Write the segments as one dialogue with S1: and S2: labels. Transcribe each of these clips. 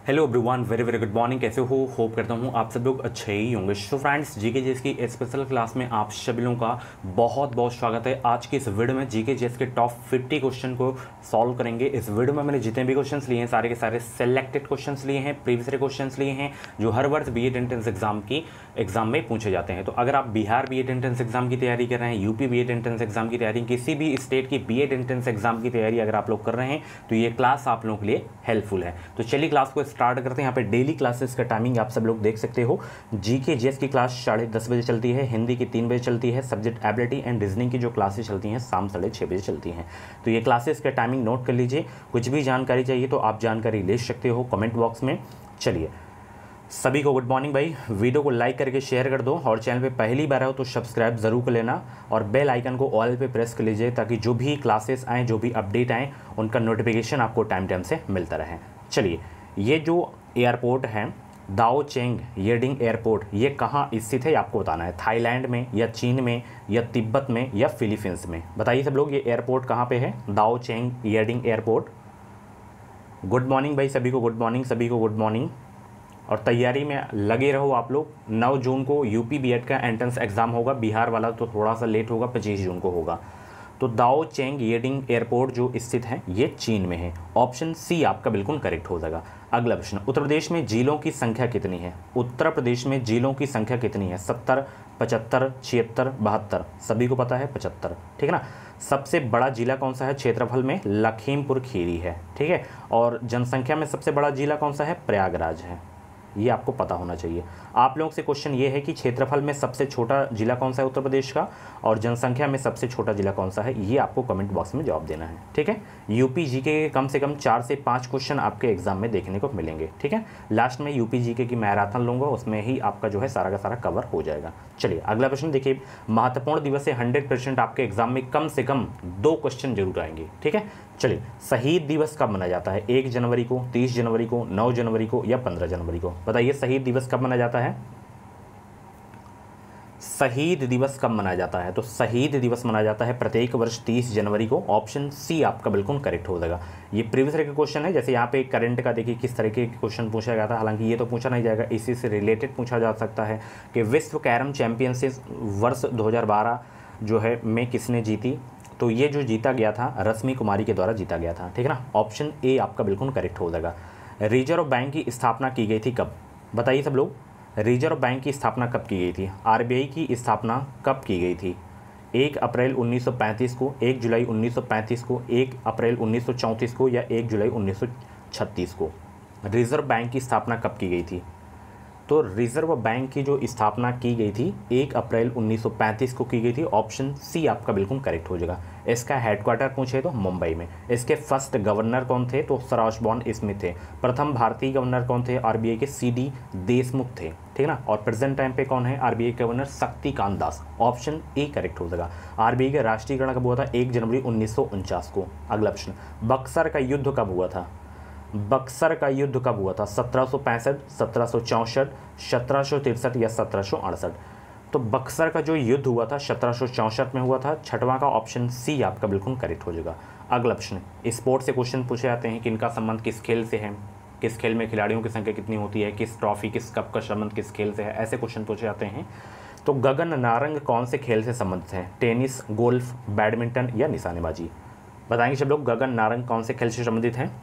S1: Hello everyone, very very good morning. कैसे हो? Hope करता हूँ आप सब लोग अच्छे ही होंगे। सो फ्रेंड्स, जीके जीएस की स्पेशल क्लास में आप सभी लोगों का बहुत बहुत स्वागत है। आज की इस वीडियो में जीके जीएस के टॉप 50 क्वेश्चन को सॉल्व करेंगे। इस वीडियो में मैंने जितने भी क्वेश्चंस लिए हैं सारे के सारे सेलेक्टेड क्वेश्चंस लिए हैं, प्रीवियस क्वेश्चंस लिए हैं जो हर वर्ष बीएड एंट्रेंस एग्जाम में पूछे जाते हैं। तो अगर आप बिहार बीएड एंट्रेंस एग्जाम की तैयारी कर रहे हैं, यूपी बीएड एंट्रेंस एग्जाम की तैयारी, किसी भी स्टेट की बीएड एंट्रेंस एग्जाम की तैयारी अगर आप लोग कर रहे हैं तो ये क्लास आप लोगों के लिए हेल्पफुल है। तो चलिए क्लास को स्टार्ट करते हैं। यहाँ पे डेली क्लासेस का टाइमिंग आप सब लोग देख सकते हो। जीके जीएस की क्लास 10:30 बजे चलती है, हिंदी की 3 बजे चलती है, सब्जेक्ट एबिलिटी एंड रीजनिंग की जो क्लासेस चलती हैं शाम 6:30 बजे चलती हैं। तो ये क्लासेस का टाइमिंग नोट कर लीजिए। कुछ भी जानकारी चाहिए तो आप जानकारी ले सकते हो कमेंट बॉक्स में। चलिए, सभी को गुड मॉर्निंग भाई। वीडियो को लाइक करके शेयर कर दो और चैनल पे पहली बार आओ तो सब्सक्राइब जरूर कर लेना और बेल आइकन को ऑल पे प्रेस कर लीजिए ताकि जो भी क्लासेस आएँ, जो भी अपडेट आएँ, उनका नोटिफिकेशन आपको टाइम टाइम से मिलता रहे। चलिए, ये जो एयरपोर्ट है दाओ चेंग येडिंग एयरपोर्ट, ये कहाँ स्थित है आपको बताना है। थाईलैंड में या चीन में या तिब्बत में या फिलीपींस में? बताइए सब लोग, ये एयरपोर्ट कहाँ पे है? Daocheng Yading airport. Good morning भाई, सभी को गुड मॉर्निंग, सभी को गुड मॉर्निंग। और तैयारी में लगे रहो आप लोग। 9 जून को यूपी बीएड का एंट्रेंस एग्जाम होगा, बिहार वाला तो थोड़ा सा लेट होगा, 25 जून को होगा। तो दाओ चेंग येडिंग एयरपोर्ट जो स्थित है ये चीन में है। ऑप्शन सी आपका बिल्कुल करेक्ट हो जाएगा। अगला प्रश्न, उत्तर प्रदेश में जिलों की संख्या कितनी है? उत्तर प्रदेश में जिलों की संख्या कितनी है? 70, 75, 76, 72? सभी को पता है 75, ठीक है ना। सबसे बड़ा जिला कौन सा है क्षेत्रफल में? लखीमपुर खीरी है, ठीक है। और जनसंख्या में सबसे बड़ा जिला कौन सा है? प्रयागराज है। ये आपको पता होना चाहिए। आप लोगों से क्वेश्चन ये है कि क्षेत्रफल में सबसे छोटा जिला कौन सा है उत्तर प्रदेश का, और जनसंख्या में सबसे छोटा जिला कौन सा है, ये आपको कमेंट बॉक्स में जवाब देना है, ठीक है। यूपी जीके के कम से कम 4 से 5 क्वेश्चन आपके एग्जाम में देखने को मिलेंगे, ठीक है। लास्ट में यूपी जीके की मैराथन लूँगा, उसमें ही आपका जो है सारा का सारा कवर हो जाएगा। चलिए अगला प्रश्न देखिए। महत्वपूर्ण दिवस से 100% आपके एग्जाम में कम से कम 2 क्वेश्चन जरूर आएंगे, ठीक है। चलिए, शहीद दिवस कब मनाया जाता है? 1 जनवरी को, 30 जनवरी को, 9 जनवरी को या 15 जनवरी को? बताइए शहीद दिवस कब मनाया जाता है? शहीद दिवस कब मनाया जाता है? तो शहीद दिवस मनाया जाता है प्रत्येक वर्ष 30 जनवरी को। ऑप्शन सी आपका बिल्कुल करेक्ट हो जाएगा। ये प्रीवियस ईयर का क्वेश्चन है। जैसे यहाँ पे करंट का देखिए किस तरीके के क्वेश्चन पूछा गया था, हालांकि ये तो पूछा नहीं जाएगा, इसी से रिलेटेड पूछा जा सकता है कि विश्व कैरम चैंपियनशिप वर्ष 2012 जो है में किसने जीती? तो ये जो जीता गया था रश्मि कुमारी के द्वारा जीता गया था, ठीक है ना। ऑप्शन ए आपका बिल्कुल करेक्ट हो जाएगा। रिजर्व बैंक की स्थापना की गई थी कब? बताइए सब लोग, रिजर्व बैंक की स्थापना कब की गई थी? आरबीआई की स्थापना कब की गई थी? 1 अप्रैल 1935 को, 1 जुलाई 1935 को, 1 अप्रैल 1934 को या 1 जुलाई 1936 को? रिजर्व बैंक की स्थापना कब की गई थी? तो रिजर्व बैंक की जो स्थापना की गई थी 1 अप्रैल 1935 को की गई थी। ऑप्शन सी आपका बिल्कुल करेक्ट हो जाएगा। इसका हेडक्वार्टर पूछे तो मुंबई में। इसके फर्स्ट गवर्नर कौन थे? तो सर ऑशबॉर्न स्मिथ थे। प्रथम भारतीय गवर्नर कौन थे? आरबीआई के सीडी देशमुख थे, ठीक है ना। और प्रेजेंट टाइम पे कौन है RBI governor? Shaktikanta Das. Option A correct हो जाएगा। आरबीआई का राष्ट्रीयकरण कब हुआ था? 1 जनवरी 1949 को। अगला प्रश्न, बक्सर का युद्ध कब हुआ था? बक्सर का युद्ध कब हुआ था? 1765, 1764, 1763 या 1768? तो बक्सर का जो युद्ध हुआ था 1764 में हुआ था। छठवां का ऑप्शन सी आपका बिल्कुल करेक्ट हो जाएगा। अगला प्रश्न, स्पोर्ट्स से क्वेश्चन पूछे जाते हैं कि इनका संबंध किस खेल से है, किस खेल में खिलाड़ियों की संख्या कितनी होती है, किस ट्रॉफी किस कप का संबंध किस खेल से है, ऐसे क्वेश्चन पूछे जाते हैं। तो गगन नारंग कौन से खेल से संबंधित है? टेनिस, गोल्फ, बैडमिंटन या निशानेबाजी? बताएंगे सब लोग, गगन नारंग कौन से खेल से संबंधित है?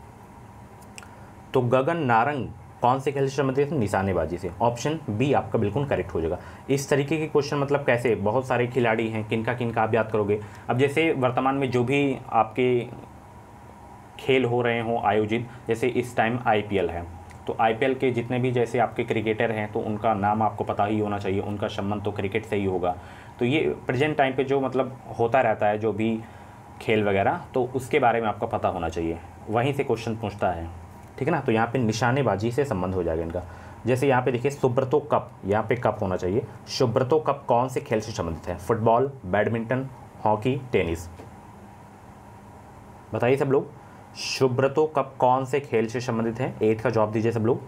S1: तो गगन नारंग कौन से खेल से संबंधित है? निशानेबाजी से। ऑप्शन बी आपका बिल्कुल करेक्ट हो जाएगा। इस तरीके के क्वेश्चन मतलब कैसे, बहुत सारे खिलाड़ी हैं, किनका किनका आप याद करोगे। अब जैसे वर्तमान में जो भी आपके खेल हो रहे हों आयोजित, जैसे इस टाइम आईपीएल है, तो आईपीएल के जितने भी जैसे आपके क्रिकेटर हैं तो उनका नाम आपको पता ही होना चाहिए, उनका संबंध तो क्रिकेट से ही होगा। तो ये प्रेजेंट टाइम पे जो मतलब होता रहता है जो भी खेल वगैरह, तो उसके बारे में आपको पता होना चाहिए, वहीं से क्वेश्चन पूछता है, ठीक है ना। तो यहाँ पे निशानेबाजी से संबंध हो जाएगा इनका। जैसे यहाँ पे देखिए सुब्रतो कप, यहाँ पे कप होना चाहिए। सुब्रतो कप कौन से खेल से संबंधित है? Football, badminton, hockey, tennis? बताइए सब लोग, सुब्रतो कप कौन से खेल से संबंधित है? 8 का जवाब दीजिए सब लोग।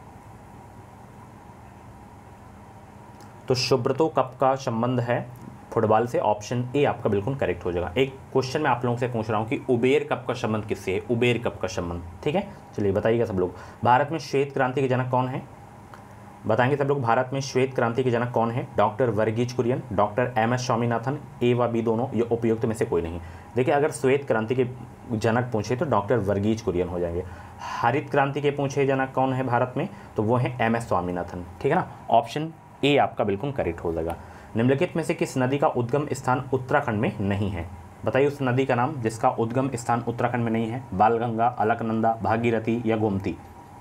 S1: तो सुब्रतो कप का संबंध है फुटबॉल से, ऑप्शन ए आपका बिल्कुल करेक्ट हो जाएगा। एक क्वेश्चन मैं आप लोगों से पूछ रहा हूँ कि उबेर कप का संबंध किससे है, उबेर कप का संबंध, ठीक है। चलिए बताइएगा सब लोग, भारत में श्वेत क्रांति के जनक कौन है, बताएंगे सब लोग। भारत में श्वेत क्रांति के जनक कौन है, doctor Verghese Kurien, doctor M S. Swaminathan, A व बी दोनों, ये उपयुक्त में से कोई नहीं। देखिए अगर श्वेत क्रांति के जनक पूछे तो डॉक्टर वर्गीज कुरियन हो जाएंगे। हरित क्रांति के पूछे जनक कौन है भारत में, तो वो है एम.एस. स्वामीनाथन, ठीक है ना। ऑप्शन ए आपका बिल्कुल करेक्ट हो जाएगा। निम्नलिखित में से किस नदी का उद्गम स्थान उत्तराखंड में नहीं है, बताइए उस नदी का नाम जिसका उद्गम स्थान उत्तराखंड में नहीं है। बालगंगा, अलकनंदा, भागीरथी या गोमती।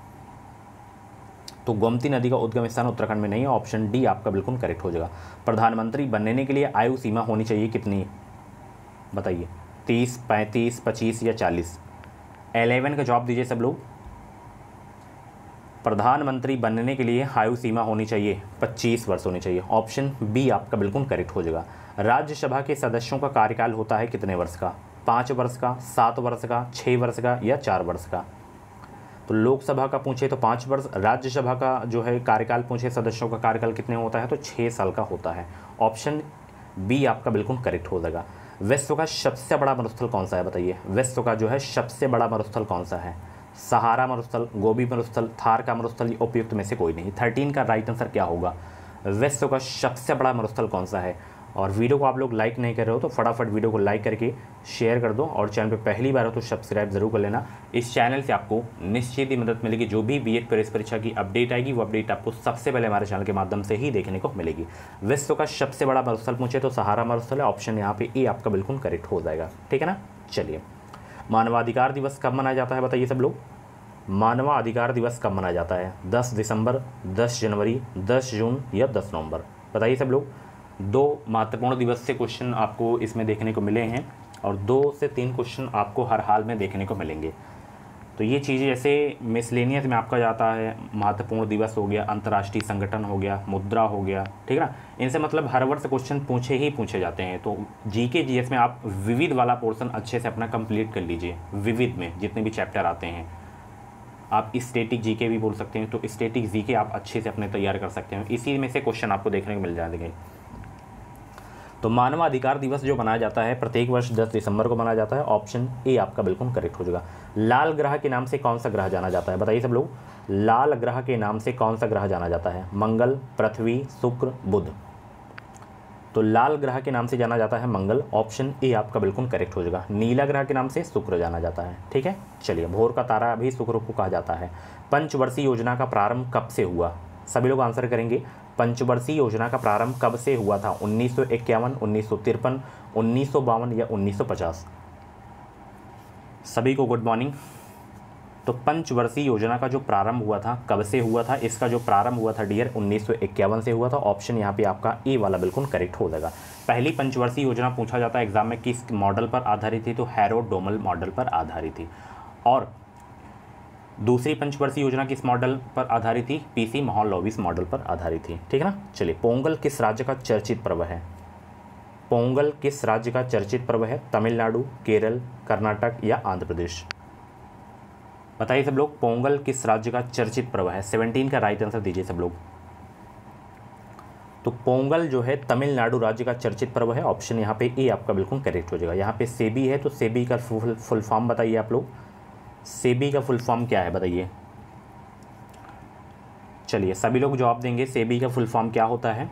S1: तो गोमती नदी का उद्गम स्थान उत्तराखंड में नहीं है, ऑप्शन डी आपका बिल्कुल करेक्ट हो जाएगा। प्रधानमंत्री बनने के लिए आयु सीमा होनी चाहिए कितनी, बताइए 30, 35, 25 या 40। 11 का जवाब दीजिए सब लोग। प्रधानमंत्री बनने के लिए आयु सीमा होनी चाहिए 25 वर्ष होनी चाहिए, ऑप्शन बी आपका बिल्कुल करेक्ट हो जाएगा। राज्यसभा के सदस्यों का कार्यकाल होता है कितने वर्ष का, 5 वर्ष का, 7 वर्ष का, 6 वर्ष का या 4 वर्ष का। तो लोकसभा का पूछे तो 5 वर्ष, राज्यसभा का जो है कार्यकाल पूछे सदस्यों का कार्यकाल कितने होता है तो 6 साल का होता है, ऑप्शन बी आपका बिल्कुल करेक्ट हो जाएगा। विश्व का सबसे बड़ा मरुस्थल कौन सा है, बताइए विश्व का जो है सबसे बड़ा मरुस्थल कौन सा है। सहारा मरुस्थल, गोबी मरुस्थल, थार का मरुस्थल, उपयुक्त में से कोई नहीं। 13 का राइट आंसर क्या होगा, विश्व का सबसे बड़ा मरुस्थल कौन सा है। और वीडियो को आप लोग लाइक नहीं कर रहे हो तो फटाफट वीडियो को लाइक करके शेयर कर दो, और चैनल पे पहली बार हो तो सब्सक्राइब जरूर कर लेना। इस चैनल से आपको निश्चित ही मदद मिलेगी, जो भी बीएड प्रवेश परीक्षा की अपडेट आएगी वो अपडेट आपको सबसे पहले हमारे चैनल के माध्यम से ही देखने को मिलेगी। विश्व का सबसे बड़ा मरुस्थल पूछे तो सहारा मरुस्थल है, ऑप्शन यहाँ पे ए आपका बिल्कुल करेक्ट हो जाएगा, ठीक है ना। चलिए मानवाधिकार दिवस कब मनाया जाता है, बताइए सब लोग। मानवाधिकार दिवस कब मनाया जाता है, 10 दिसंबर, 10 जनवरी, 10 जून या 10 नवंबर, बताइए सब लोग। 2 महत्वपूर्ण दिवस से क्वेश्चन आपको इसमें देखने को मिले हैं और 2 से 3 क्वेश्चन आपको हर हाल में देखने को मिलेंगे। तो ये चीज़ें जैसे मिसलेनियस में आपका जाता है, महत्वपूर्ण दिवस हो गया, अंतर्राष्ट्रीय संगठन हो गया, मुद्रा हो गया, ठीक है ना। इनसे मतलब हर वर्ष क्वेश्चन पूछे जाते हैं। तो जीके जीएस में आप विविध वाला पोर्शन अच्छे से अपना कंप्लीट कर लीजिए। विविध में जितने भी चैप्टर आते हैं, आप स्टैटिक जीके भी बोल सकते हैं, तो स्टैटिक जीके आप अच्छे से अपने तैयार कर सकते हैं, इसी में से क्वेश्चन आपको देखने को मिल जाएंगे। तो मानवाधिकार दिवस जो मनाया जाता है प्रत्येक वर्ष 10 दिसंबर को मनाया जाता है, ऑप्शन ए आपका बिल्कुल करेक्ट हो जाएगा। लाल ग्रह के नाम से कौन सा ग्रह जाना जाता है, बताइए सब लोग। लाल ग्रह के नाम से कौन सा ग्रह जाना जाता है, मंगल, पृथ्वी, शुक्र, बुध। तो लाल ग्रह के नाम से जाना जाता है मंगल, ऑप्शन ए आपका बिल्कुल करेक्ट हो जाएगा। नीला ग्रह के नाम से शुक्र जाना जाता है, ठीक है। चलिए भोर का तारा भी शुक्र को कहा जाता है। पंचवर्षीय योजना का प्रारंभ कब से हुआ, सभी लोग आंसर करेंगे। पंचवर्षीय योजना का प्रारंभ कब से हुआ था, 1951, 1953, 1952 या 1950। सभी को गुड मॉर्निंग। तो पंचवर्षीय योजना का जो प्रारंभ हुआ था कब से हुआ था, इसका जो प्रारंभ हुआ था डियर 1951 से हुआ था, ऑप्शन यहाँ पे आपका ए वाला बिल्कुल करेक्ट हो जाएगा। पहली पंचवर्षीय योजना पूछा जाता है एग्जाम में किस मॉडल पर आधारित थी, तो हैरोल्ड डोमल मॉडल पर आधारित थी। और दूसरी पंचवर्षीय योजना किस मॉडल पर आधारित थी, पीसी महालनोबिस मॉडल पर आधारित थी, ठीक है ना। चलिए पोंगल किस राज्य का चर्चित पर्व है, पोंगल किस राज्य का चर्चित पर्व है, तमिलनाडु, केरल, कर्नाटक या आंध्र प्रदेश, बताइए सब लोग। पोंगल किस राज्य का चर्चित पर्व है, 17 का राइट आंसर दीजिए सब लोग। तो पोंगल जो है तमिलनाडु राज्य का चर्चित पर्व है, ऑप्शन यहाँ पे ए आपका बिल्कुल करेक्ट हो जाएगा। यहाँ पे सेबी है तो सेबी का फुल फॉर्म बताइए आप लोग, सेबी का फुल फॉर्म क्या है बताइए। चलिए सभी लोग जवाब देंगे, सेबी का फुल फॉर्म क्या होता है।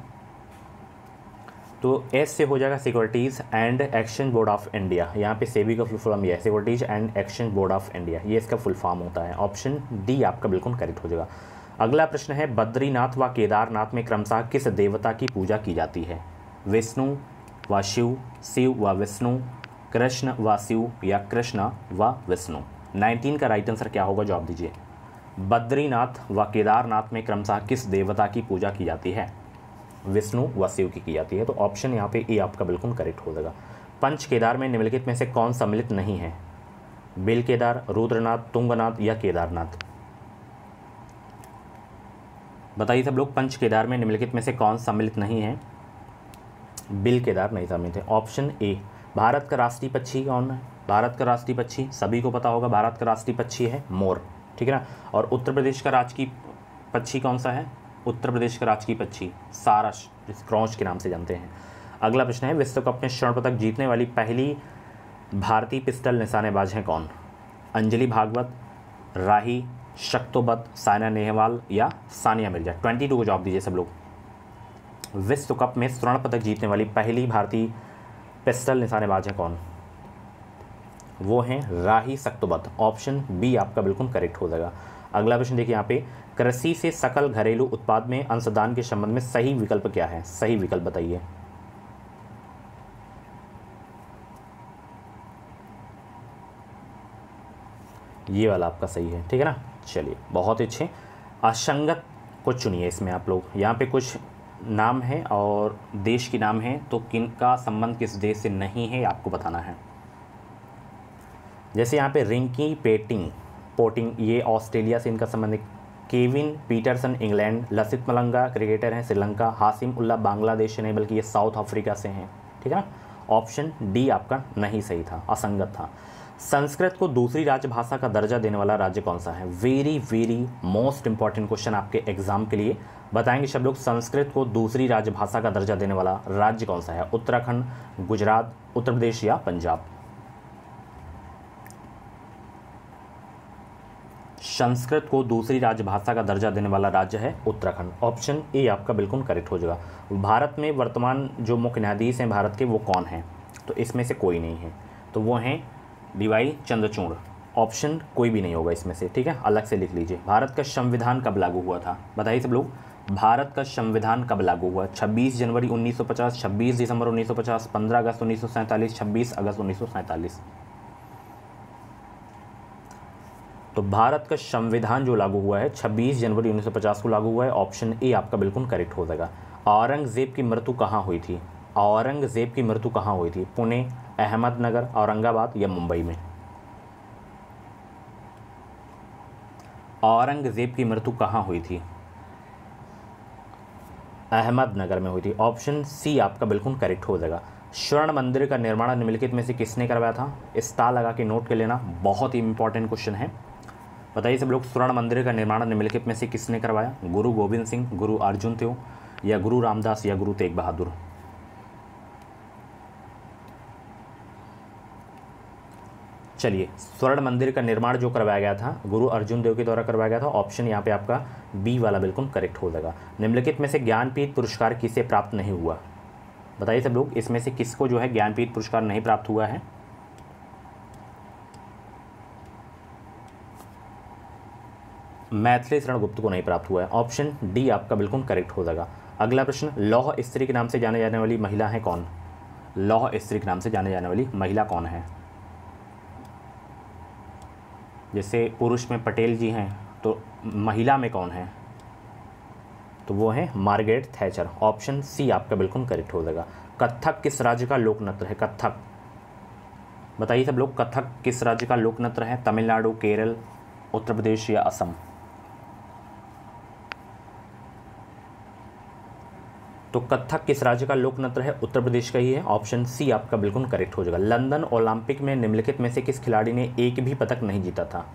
S1: तो एस से हो जाएगा securities and exchange board of India, यहाँ पे सेबी का फुल फॉर्म ये है, securities and exchange board of India, ये इसका फुल फॉर्म होता है, ऑप्शन डी आपका बिल्कुल करेक्ट हो जाएगा। अगला प्रश्न है बद्रीनाथ व केदारनाथ में क्रमशः किस देवता की पूजा की जाती है, विष्णु व शिव, शिव व विष्णु, कृष्ण व शिव या कृष्ण व विष्णु। 19 का राइट आंसर क्या होगा, जवाब दीजिए। बद्रीनाथ व केदारनाथ में क्रमशः किस देवता की पूजा की जाती है, विष्णु व शिव की जाती है, तो ऑप्शन यहाँ पे ए आपका बिल्कुल करेक्ट हो जाएगा। पंच केदार में निम्नलिखित में से कौन सम्मिलित नहीं है, बेल केदार, रुद्रनाथ, तुंगनाथ या केदारनाथ, बताइए सब लोग। पंच केदार में निम्नलिखित में से कौन सम्मिलित नहीं है, बिल केदार नहीं सम्मिलित है, ऑप्शन ए। भारत का राष्ट्रीय पक्षी कौन है, भारत का राष्ट्रीय पक्षी सभी को पता होगा, भारत का राष्ट्रीय पक्षी है मोर, ठीक है ना। और उत्तर प्रदेश का राजकीय पक्षी कौन सा है, उत्तर प्रदेश का राजकीय पक्षी सारस, जिस क्रॉच के नाम से जानते हैं। अगला प्रश्न है, विश्व कप में स्वर्ण पदक जीतने वाली पहली भारतीय पिस्टल निशानेबाज हैं कौन? अंजलि भागवत, राही, शक्तोबत, साइना नेहवाल या सानिया मिर्जा? 22 को जवाब दीजिए सब लोग। विश्व कप में स्वर्ण पदक जीतने वाली पहली भारतीय पिस्टल निशानेबाज हैं कौन? वो हैं राही शक्तोबत। ऑप्शन बी आपका बिल्कुल करेक्ट हो जाएगा। अगला प्रश्न देखिए यहाँ पे, कृषि से सकल घरेलू उत्पाद में अंशदान के संबंध में सही विकल्प क्या है? सही विकल्प बताइए। ये वाला आपका सही है, ठीक है ना। चलिए बहुत अच्छे। असंगत को चुनिए इसमें आप लोग। यहाँ पे कुछ नाम है और देश के नाम है, तो किनका संबंध किस देश से नहीं है आपको बताना है। जैसे यहाँ पे रिंकी पोटिंग ये ऑस्ट्रेलिया से इनका संबंध है। Kevin Pietersen England, Lasith Malinga cricketer हैं श्रीलंका, हासिम उल्ला बांग्लादेश से नहीं बल्कि ये साउथ अफ्रीका से हैं, ठीक है ना। ऑप्शन डी आपका नहीं सही था, असंगत था। संस्कृत को दूसरी राजभाषा का दर्जा देने वाला राज्य कौन सा है? वेरी मोस्ट इंपॉर्टेंट क्वेश्चन आपके एग्जाम के लिए। बताएंगे सब लोग, संस्कृत को दूसरी राजभाषा का दर्जा देने वाला राज्य कौन सा है? उत्तराखंड, गुजरात, उत्तर प्रदेश या पंजाब? संस्कृत को दूसरी राजभाषा का दर्जा देने वाला राज्य है उत्तराखंड। ऑप्शन ए आपका बिल्कुल करेक्ट हो जाएगा। भारत में वर्तमान जो मुख्य न्यायाधीश हैं भारत के, वो कौन हैं? तो इसमें से कोई नहीं है, तो वो हैं डीवाई चंद्रचूड़। ऑप्शन कोई भी नहीं होगा इसमें से, ठीक है, अलग से लिख लीजिए। भारत का संविधान कब लागू हुआ था? बताइए सब लोग, भारत का संविधान कब लागू हुआ? 26 जनवरी 1950, 26 दिसंबर 1950, 15 अगस्त 1947, 26 अगस्त 1947। तो भारत का संविधान जो लागू हुआ है 26 जनवरी 1950 को लागू हुआ है। ऑप्शन ए आपका बिल्कुल करेक्ट हो जाएगा। औरंगजेब की मृत्यु कहाँ हुई थी? औरंगजेब की मृत्यु कहाँ हुई थी? पुणे, अहमदनगर, औरंगाबाद या मुंबई में? औरंगजेब की मृत्यु कहाँ हुई थी? अहमदनगर में हुई थी। ऑप्शन सी आपका बिल्कुल करेक्ट हो जाएगा। स्वर्ण मंदिर का निर्माण निम्नलिखित में से किसने करवाया था? स्टार लगा के नोट कर लेना, बहुत ही इंपॉर्टेंट क्वेश्चन है। बताइए सब लोग, स्वर्ण मंदिर का निर्माण निम्नलिखित में से किसने करवाया? गुरु गोविंद सिंह, गुरु अर्जुन देव या गुरु रामदास या गुरु तेग बहादुर? चलिए, स्वर्ण मंदिर का निर्माण जो करवाया गया था गुरु अर्जुन देव के द्वारा करवाया गया था। ऑप्शन यहाँ पे आपका बी वाला बिल्कुल करेक्ट हो जाएगा। निम्नलिखित में से ज्ञानपीठ पुरस्कार किसे प्राप्त नहीं हुआ? बताइए सब लोग, इसमें से किसको जो है ज्ञानपीठ पुरस्कार नहीं प्राप्त हुआ है? मैथिली शरण गुप्त को नहीं प्राप्त हुआ है। ऑप्शन डी आपका बिल्कुल करेक्ट हो जाएगा। अगला प्रश्न, लौह स्त्री के नाम से जाने जाने वाली महिला है कौन? लौह स्त्री के नाम से जाने जाने वाली महिला कौन है? जैसे पुरुष में पटेल जी हैं, तो महिला में कौन है? तो वो है मार्गरेट थैचर। ऑप्शन सी आपका बिल्कुल करेक्ट हो जाएगा। कथक किस राज्य का लोक नृत्य है? कथक, बताइए सब लोग, कथक किस राज्य का लोक नृत्य है? तमिलनाडु, केरल, उत्तर प्रदेश या असम? तो कथक किस राज्य का लोक नृत्य है? उत्तर प्रदेश का ही है। ऑप्शन सी आपका बिल्कुल करेक्ट हो जाएगा। लंदन ओलंपिक में निम्नलिखित में से किस खिलाड़ी ने एक भी पदक नहीं जीता था?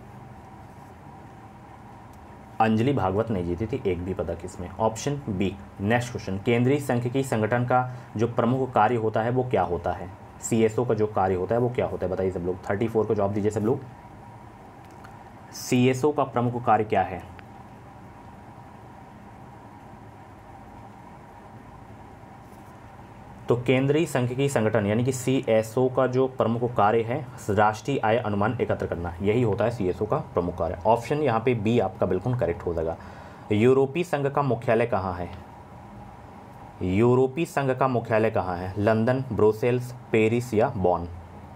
S1: अंजलि भागवत नहीं जीती थी एक भी पदक इसमें। Option B. नेक्स्ट क्वेश्चन, केंद्रीय सांख्यिकी संगठन का जो प्रमुख कार्य होता है वो क्या होता है? CSO का जो कार्य होता है वो क्या होता है? बताइए सब लोग, 34 को जवाब दीजिए सब लोग। CSO का प्रमुख कार्य क्या है? तो केंद्रीय सांख्यिकी संगठन यानी कि CSO का जो प्रमुख कार्य है राष्ट्रीय आय अनुमान एकत्र करना, यही होता है CSO का प्रमुख कार्य। ऑप्शन यहाँ पे बी आपका बिल्कुल करेक्ट हो जाएगा। यूरोपीय संघ का मुख्यालय कहाँ है? यूरोपीय संघ का मुख्यालय कहाँ है? लंदन, ब्रुसेल्स, पेरिस या बॉन?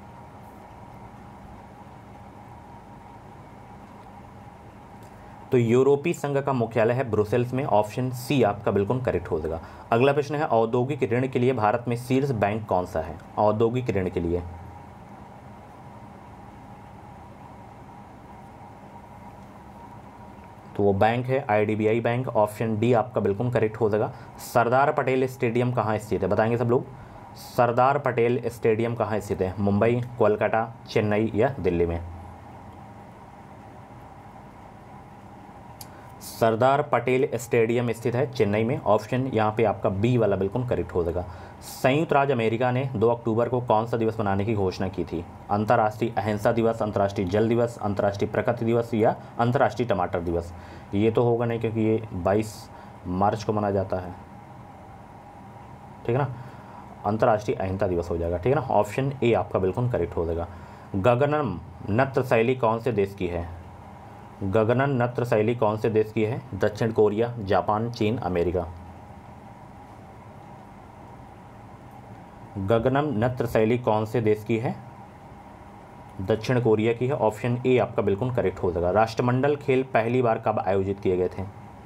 S1: तो यूरोपीय संघ का मुख्यालय है ब्रुसेल्स में। ऑप्शन सी आपका बिल्कुल करेक्ट हो जाएगा। अगला प्रश्न है, औद्योगिक ऋण के लिए भारत में शीर्ष बैंक कौन सा है? औद्योगिक ऋण के लिए तो वो बैंक है IDBI बैंक। ऑप्शन डी आपका बिल्कुल करेक्ट हो जाएगा। सरदार पटेल स्टेडियम कहाँ स्थित है? बताएंगे सब लोग, सरदार पटेल स्टेडियम कहाँ स्थित है? मुंबई, कोलकाता, चेन्नई या दिल्ली में? सरदार पटेल स्टेडियम स्थित है चेन्नई में। ऑप्शन यहाँ पे आपका बी वाला बिल्कुल करेक्ट हो जाएगा। संयुक्त राज्य अमेरिका ने 2 अक्टूबर को कौन सा दिवस मनाने की घोषणा की थी? अंतर्राष्ट्रीय अहिंसा दिवस, अंतर्राष्ट्रीय जल दिवस, अंतर्राष्ट्रीय प्रकृति दिवस या अंतर्राष्ट्रीय टमाटर दिवस? ये तो होगा नहीं क्योंकि ये 22 मार्च को मनाया जाता है, ठीक है ना। अंतर्राष्ट्रीय अहिंसा दिवस हो जाएगा, ठीक है ना। ऑप्शन ए आपका बिल्कुल करेक्ट हो जाएगा। गगनम नृत्य शैली कौन से देश की है? गगनन नृत्य शैली कौन से देश की है? दक्षिण कोरिया, जापान, चीन, अमेरिका। गगनम नृत्य शैली कौन से देश की है? दक्षिण कोरिया की है। ऑप्शन ए आपका बिल्कुल करेक्ट हो जाएगा। राष्ट्रमंडल खेल पहली बार कब आयोजित किए गए थे?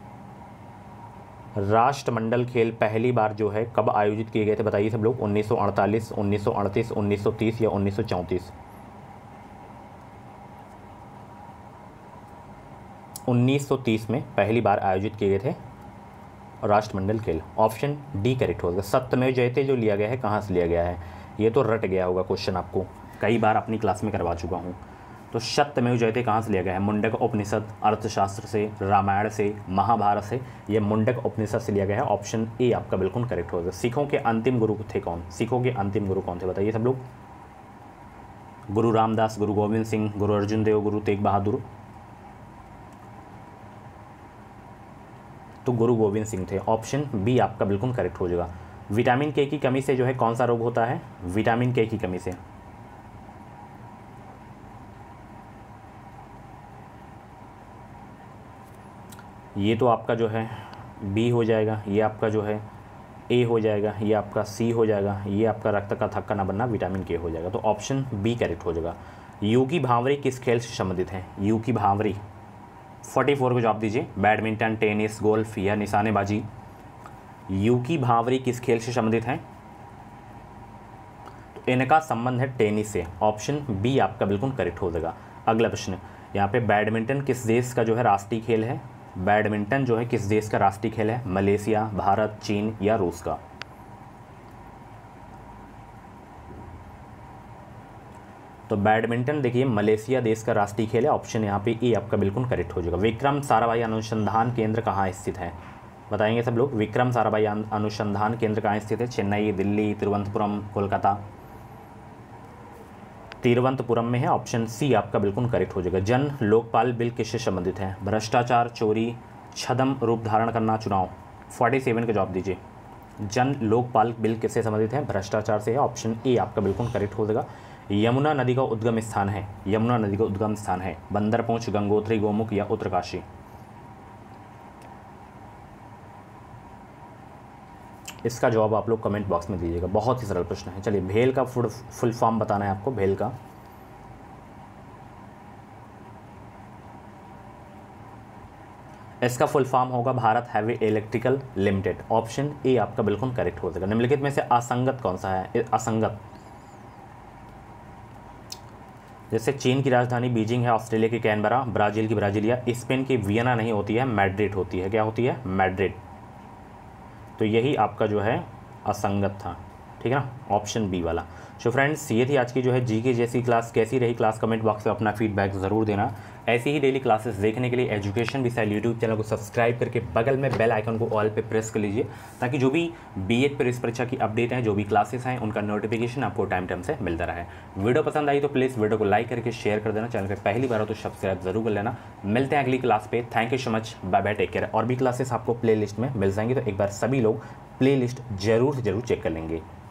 S1: राष्ट्रमंडल खेल पहली बार जो है कब आयोजित किए गए थे बताइए सब लोग। 1948, 1938, 1930 या 1934? 1930 में पहली बार आयोजित किए गए थे राष्ट्रमंडल खेल। ऑप्शन डी करेक्ट होगा। सत्यमेव जयते जो लिया गया है कहाँ से लिया गया है? ये तो रट गया होगा क्वेश्चन, आपको कई बार अपनी क्लास में करवा चुका हूँ। तो सत्यमेव जयते कहाँ से लिया गया है? मुंडक उपनिषद, अर्थशास्त्र से, रामायण से, महाभारत से? ये मुंडक उपनिषद से लिया गया है। ऑप्शन ए आपका बिल्कुल करेक्ट होगा। सिखों के अंतिम गुरु थे कौन? सिखों के अंतिम गुरु कौन थे बताइए सब लोग। गुरु रामदास, गुरु गोविंद सिंह, गुरु अर्जुन देव, गुरु तेग बहादुर? तो गुरु गोविंद सिंह थे। ऑप्शन बी आपका बिल्कुल करेक्ट हो जाएगा। विटामिन के की कमी से जो है कौन सा रोग होता है? विटामिन के की कमी से? ये तो आपका जो है बी हो जाएगा, ये आपका जो है ए हो जाएगा, ये आपका सी हो जाएगा, ये आपका रक्त का थक्का ना बनना विटामिन के हो जाएगा। तो ऑप्शन बी करेक्ट हो जाएगा। यू की भांवरी किस खेल से संबंधित है? यू की भांवरी 44 को जवाब दीजिए। बैडमिंटन, टेनिस, गोल्फ या निशानेबाजी? यू की भांवरी किस खेल से संबंधित है? तो इनका संबंध है टेनिस से। ऑप्शन बी आपका बिल्कुल करेक्ट हो जाएगा। अगला प्रश्न यहाँ पे, बैडमिंटन किस देश का जो है राष्ट्रीय खेल है? बैडमिंटन जो है किस देश का राष्ट्रीय खेल है? मलेशिया, भारत, चीन या रूस का? तो बैडमिंटन देखिए मलेशिया देश का राष्ट्रीय खेल है। ऑप्शन यहाँ पे ए आपका बिल्कुल करेक्ट हो जाएगा। विक्रम साराभाई अनुसंधान केंद्र कहाँ स्थित है बताएंगे सब लोग। विक्रम साराभाई अनुसंधान केंद्र कहाँ स्थित है? चेन्नई, दिल्ली, तिरुवनंतपुरम, कोलकाता? तिरुवनंतपुरम में है। ऑप्शन सी आपका बिल्कुल करेक्ट हो जाएगा। जन लोकपाल बिल किससे संबंधित है? भ्रष्टाचार, चोरी, छद्म रूप धारण करना, चुनाव? 47 का जवाब दीजिए। जन लोकपाल बिल किससे संबंधित है? भ्रष्टाचार से है। ऑप्शन ए आपका बिल्कुल करेक्ट हो जाएगा। यमुना नदी का उद्गम स्थान है? यमुना नदी का उद्गम स्थान है बंदरपूंछ, गंगोत्री, गोमुख या उत्तरकाशी? इसका जवाब आप लोग कमेंट बॉक्स में दीजिएगा। बहुत ही सरल प्रश्न है। चलिए, भेल का फुल फॉर्म बताना है आपको। भेल का इसका फुल फॉर्म होगा Bharat heavy electrical limited. Option A आपका बिल्कुल करेक्ट हो जाएगा। निम्नलिखित में से असंगत कौन सा है? असंगत, जैसे चीन की राजधानी बीजिंग है, ऑस्ट्रेलिया की कैनबरा, ब्राज़ील की ब्राज़ीलिया, स्पेन की वियना नहीं होती है, मैड्रिड होती है। क्या होती है? मैड्रिड। तो यही आपका जो है असंगत था, ठीक है ना, ऑप्शन बी वाला। सो फ्रेंड्स, ये थी आज की जो है जीके जैसी क्लास। कैसी रही क्लास कमेंट बॉक्स में अपना फीडबैक ज़रूर देना। ऐसी ही डेली क्लासेस देखने के लिए एजुकेशन विशाल यूट्यूब चैनल को सब्सक्राइब करके बगल में बेल आइकन को ऑल पे प्रेस कर लीजिए, ताकि जो भी बीएड प्रवेश परीक्षा की अपडेट हैं, जो भी क्लासेस हैं, उनका नोटिफिकेशन आपको टाइम टाइम से मिलता रहे। वीडियो पसंद आई तो प्लीज़ वीडियो को लाइक करके शेयर कर देना। चैनल पर पहली बार हो तो सब्सक्राइब जरूर कर लेना। मिलते हैं अगली क्लास पे। Thank you so much, bye bye, take care. और भी क्लासेस आपको प्ले लिस्ट में मिल जाएंगी, तो एक बार सभी लोग प्ले लिस्ट जरूर से जरूर चेक कर लेंगे।